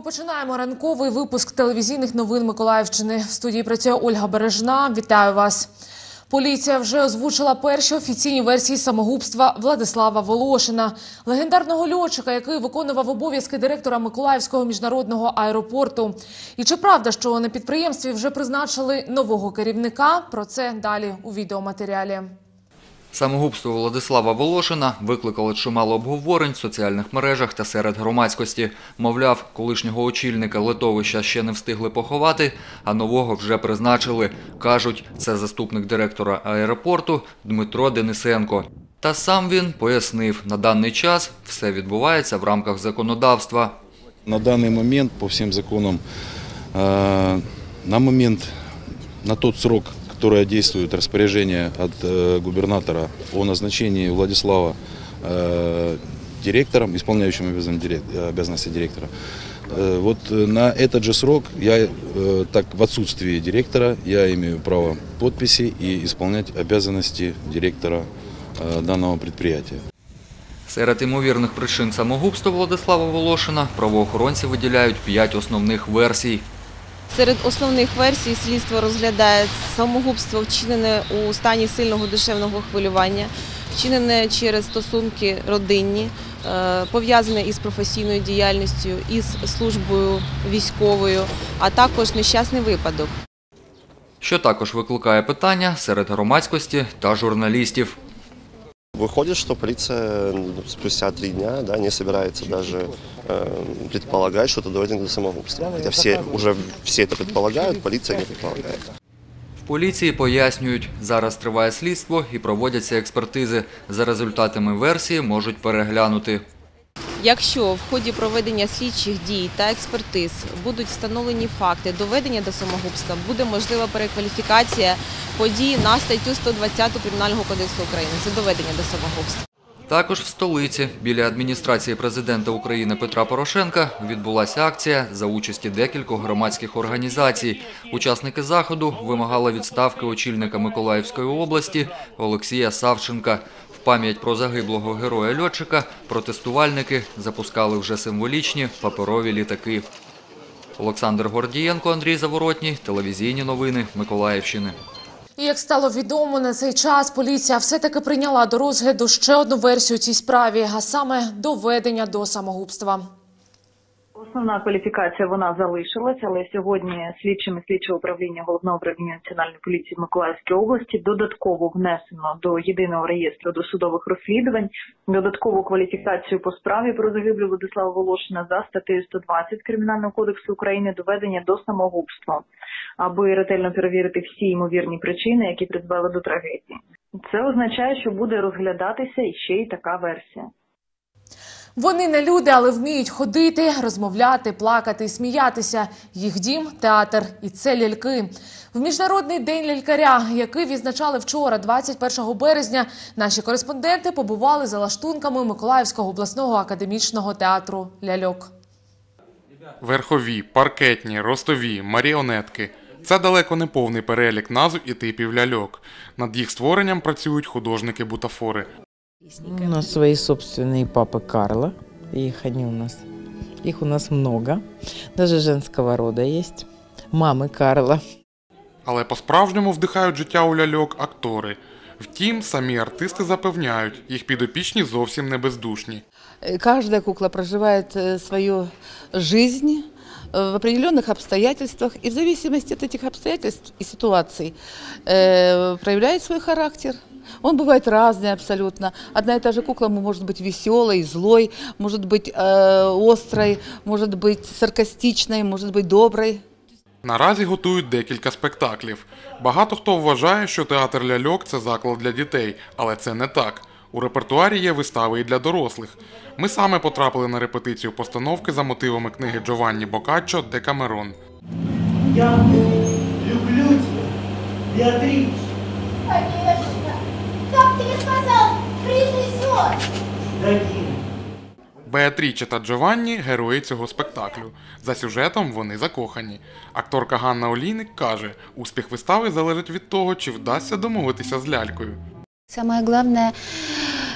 Починаємо ранковий випуск телевізійних новин Миколаївщини. В студії працює Ольга Бережна. Вітаю вас. Поліція вже озвучила перші офіційні версії самогубства Владислава Волошина, легендарного льотчика, який виконував обов'язки директора Миколаївського міжнародного аеропорту. І чи правда, що на підприємстві вже призначили нового керівника? Про це далі у відеоматеріалі. Самогубство Владислава Волошина викликало чимало обговорень в соціальних мережах та серед громадськості. Мовляв, колишнього очільника литовища ще не встигли поховати, а нового вже призначили. Кажуть, це заступник директора аеропорту Дмитро Денисенко. Та сам він пояснив, на даний час все відбувається в рамках законодавства. На даний момент, по всім законам, на той срок, которое действует распоряжение от губернатора о назначении Владислава директором, исполняющим обязанности директора. Вот на этот же срок в отсутствии директора, я имею право подписи и исполнять обязанности директора данного предприятия. Серед ймовірних причин самогубства Владислава Волошина правоохоронці виділяють 5 основних версій. Серед основних версій слідство розглядає самогубство, вчинене у стані сильного душевного хвилювання, вчинене через стосунки родинні, пов'язане із професійною діяльністю, із службою військовою, а також нещасний випадок. Що також викликає питання серед громадськості та журналістів. Выходит, что полиция спустя 3 дня не собирается даже предполагать, что это доведено до самогубства. Хотя все это предполагают, полиция не предполагает. В поліції пояснюють, зараз триває слідство і проводяться експертизи. За результатами версії можуть переглянути. Якщо в ході проведення слідчих дій та експертиз будуть встановлені факти доведення до самогубства, буде можлива перекваліфікація подій на статтю 120 Кримінального кодексу України – це доведення до самогубства. Також в столиці, біля адміністрації президента України Петра Порошенка, відбулася акція за участі декількох громадських організацій. Учасники заходу вимагали відставки очільника Миколаївської області Олексія Савченка. В пам'ять про загиблого героя-льотчика протестувальники запускали вже символічні паперові літаки. Олександр Гордієнко, Андрій Заворотній, телевізійні новини Миколаївщини. І як стало відомо, на цей час поліція все-таки прийняла до розгляду ще одну версію цій справі, а саме доведення до самогубства. Основна кваліфікація вона залишилась, але сьогодні слідчими слідчого управління Головного управління Національної поліції в Миколаївській області додатково внесено до єдиного реєстру досудових розслідувань додаткову кваліфікацію по справі про загиблого Владислава Волошина за статтею 120 Кримінального кодексу України доведення до самогубства, аби ретельно перевірити всі ймовірні причини, які призвели до трагедії. Це означає, що буде розглядатися іще й така версія. Вони не люди, але вміють ходити, розмовляти, плакати і сміятися. Їх дім – театр. І це ляльки. В Міжнародний день лялькаря, який відзначали вчора, 21 березня, наші кореспонденти побували за лаштунками Миколаївського обласного академічного театру ляльок. Верхові, паркетні, ростові, маріонетки – це далеко не повний перелік назв і типів ляльок. Над їх створенням працюють художники-бутафори. У нас свои собственные папы Карла, их у нас много, даже женского рода есть, мамы Карла. Але по-справжньому вдихають життя у ляльок актори. Втім, самі артисти запевняють, їх підопічні зовсім не бездушні. Каждая кукла проживает свою жизнь в определенных обстоятельствах, и в зависимости от этих обстоятельств и ситуаций проявляет свой характер. Он бывает разный абсолютно. Одна и та же кукла может быть веселой, злой, может быть острой, может быть саркастичной, может быть доброй. Наразі готують декілька спектаклів. Багато хто вважає, що театр ляльок – це заклад для дітей, але це не так. У репертуарі є вистави і для дорослих. Ми саме потрапили на репетицію постановки за мотивами книги Джованні Боккаччо «Декамерон». Я люблю тебя, Беатріч. Конечно. Как тебе сказал, принесет. Дадим. Беатріче та Джованні – герої цього спектаклю. За сюжетом вони закохані. Акторка Ганна Олійник каже, успіх вистави залежить від того, чи вдасться домовитися з лялькою. Самое главное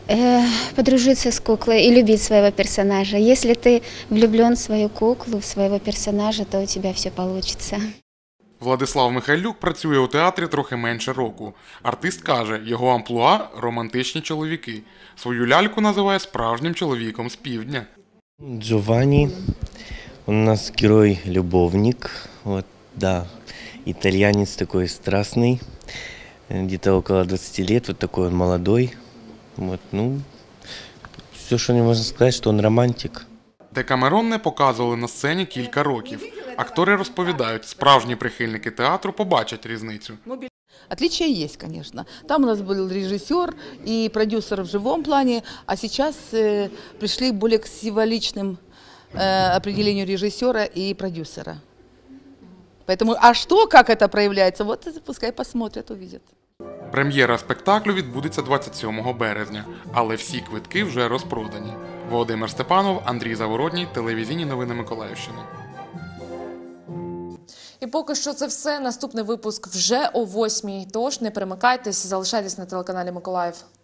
Подружиться с куклой и любить своего персонажа. Если ты влюблен в свою куклу, в своего персонажа, то у тебя все получится. Владислав Михайлюк працює у театрі трохи менше року. Артист каже, його амплуа – романтичні чоловіки. Свою ляльку називає справжнім чоловіком з півдня. Джованни, он у нас герой-любовник, вот, да, итальянец такой страстный, где-то около 20 лет, вот такой он молодой, вот, ну, все, что не можно сказать, что он романтик. Декамерон не показували на сцені кілька років. Актори розповідають, справжні прихильники театру побачать різницю. Отличия есть, конечно. Там у нас был режиссер и продюсер в живом плане, а сейчас пришли более к символичным определению режиссера и продюсера. Поэтому, а что, как это проявляется, вот пускай посмотрят, увидят. Прем'єра спектаклю відбудеться 27 березня, але всі квитки вже розпродані. Володимир Степанов, Андрій Заворотній, телевізійні новини Миколаївщини. І поки що це все. Наступний випуск вже о 8:00. Тож не перемикайтесь, залишайтесь на телеканалі Миколаїв.